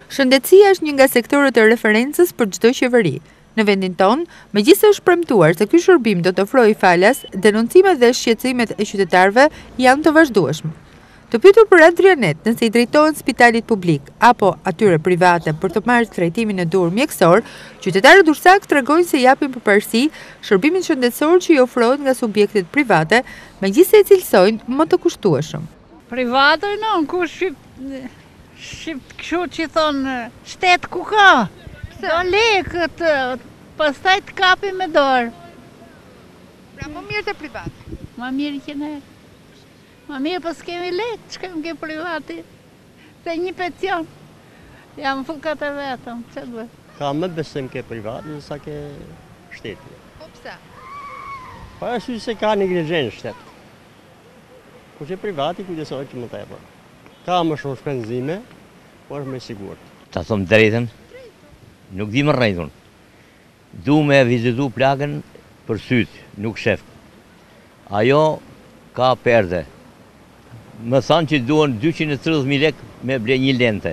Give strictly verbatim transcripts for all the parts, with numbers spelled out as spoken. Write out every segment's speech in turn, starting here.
Shëndetësia është një nga sektorët e referencës për çdo qeveri. Në vendin tonë, megjithëse është premtuar se ky shërbim do të ofrojë falas, denoncimet dhe shqetësimet e qytetarëve janë të vazhdueshme. Të pyetur për Adrianet nëse i drejtohen spitalit publik apo atyre private për të marrë trajtimin e dur mjekësor, qytetarët dursak tregojnë se japin përparësi shërbimin shëndetësor që i ofrohet nga subjektet private, megjithëse e cilësojnë më të kushtueshëm. Private non, ku shqip shqip kështu që thonë shtet ku ka. Do lekët, pastaj të kapi me dorë. Pra më mirë të private. Më mirë që ne. Më mirë pas kemi lekë, që kemi ke privati. Dhe një pension. Jam fukat e vetëm, që të bëj. Ka më besim ke privati nësa ke shteti. Po pse? Pa e sy se ka negligjencë shtet. Ku që privati kujdesoj që më tepër. Ka më shumë shpenzime, por është më sigurt. Ta thom drejtën, nuk di më rrejtun. Du me vizitu plagën për sytë, nuk shef. Ajo ka perde. Më thanë që duhen dyqind e tridhjetë mijë lek me ble një lente.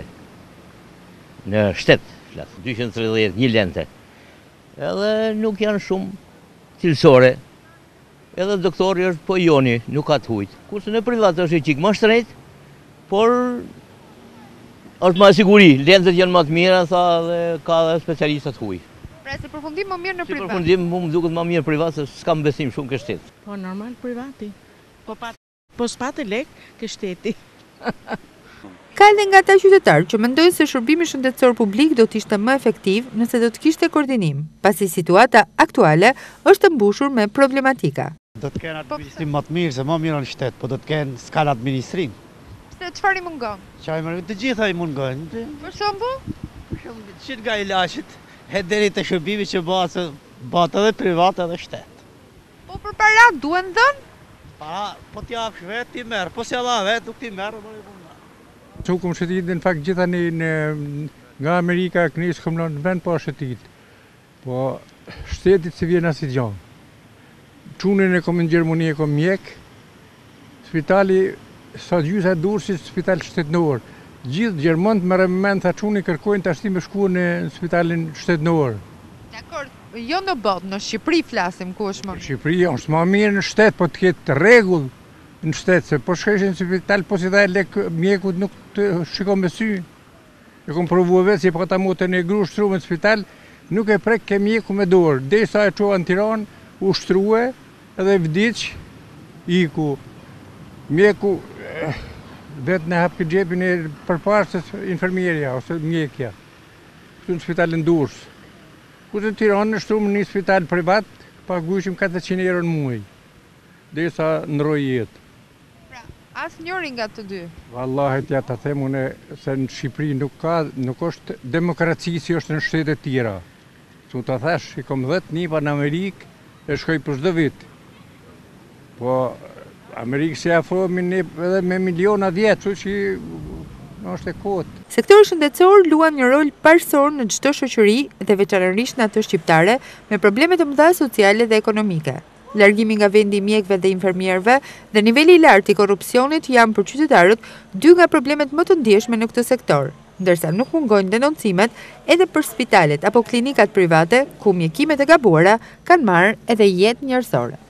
Në shtet, dyqind e tridhjetë një lente. Edhe nuk janë shumë cilësore. Edhe doktori është po joni, nuk ka të hujt. Kurse në privat është i qikë më shtrejt, por është më siguri, lentet janë më të mira, tha, dhe ka dhe specialistat huj. Pra se përfundim më mirë në privat? Si përfundim më më duket më mirë privat, se s'kam besim shumë ke shtetë. Po normal privati. Po pat po s'patë lek ke shteti. Ka edhe nga ata qytetarë që mendojnë se shërbimi shëndetësor publik do të ishte më efektiv nëse do të kishte koordinim, pasi situata aktuale është mbushur me problematika. Do të kenë administrim më të mirë se më mirë në shtet, po do të kenë s'kan administrim. Pse çfarë i mungon? Çfarë më të gjitha i mungon. Për shembull? Për shembull, çit nga ilaçet, het deri te shërbimi që bëhet bëhet edhe privat edhe shtet. Po për para duhen dhënë? Para, po t'japsh vet ti merr, po si alla vet nuk ti merr më punë. Që kom shëtit në fakt gjitha një nga Amerika kënis kom në vend po shëtit. Po shtetit se vjen asit gjanë. Qunin e kom në Gjermoni e kom mjek, spitali sa gjysa Durrësit spital shtetënor. Gjithë Gjermënt më rëmëment tha qunin kërkojnë të ashti me shku në spitalin shtetënor. Dakor, jo në botë, në Shqipëri flasim ku është më. Në Shqipëri është më mirë në shtet, po të ketë regull në shtetë, se po shkeshin në spital, po si dhe lek mjekut nuk të shikon me sy. E kom provu e vetë, si po ta motën e gru shtruve në spital, nuk e prek ke mjeku me dorë. Dhe sa e qoha në Tiranë, u shtruve, edhe vdiq, iku. Mjeku, vetë në hapë këtë gjepin e përpasës infermierja, ose mjekja. Këtu në spitalin Durrës. Këtu në Tiranë në shtruve në një spital privat, pa gujshim katëqind euro në muaj. Dhe sa ndroj jetë. Asë njëri nga të dy? Wallahi t'ja të them une se në Shqipëri nuk ka, nuk është demokraci si është në shtetet tjera. Su të thash, i kom dhjetë nipa në Amerikë e shkoj për çdo vit. Po Amerikë se afrohemi ne edhe me miliona vjetë, që është e kotë. Sektori shëndetësor luan një rol parësor në çdo shoqëri dhe veçanërisht në ato shqiptare me probleme të mëdha sociale dhe ekonomike. Largimi nga vendi i mjekëve dhe infermierëve dhe niveli i lartë i korrupsionit janë për qytetarët dy nga problemet më të ndjeshme në këtë sektor, ndërsa nuk mungojnë denoncimet edhe për spitalet apo klinikat private ku mjekimet e gabuara kanë marrë edhe jetë njerëzore.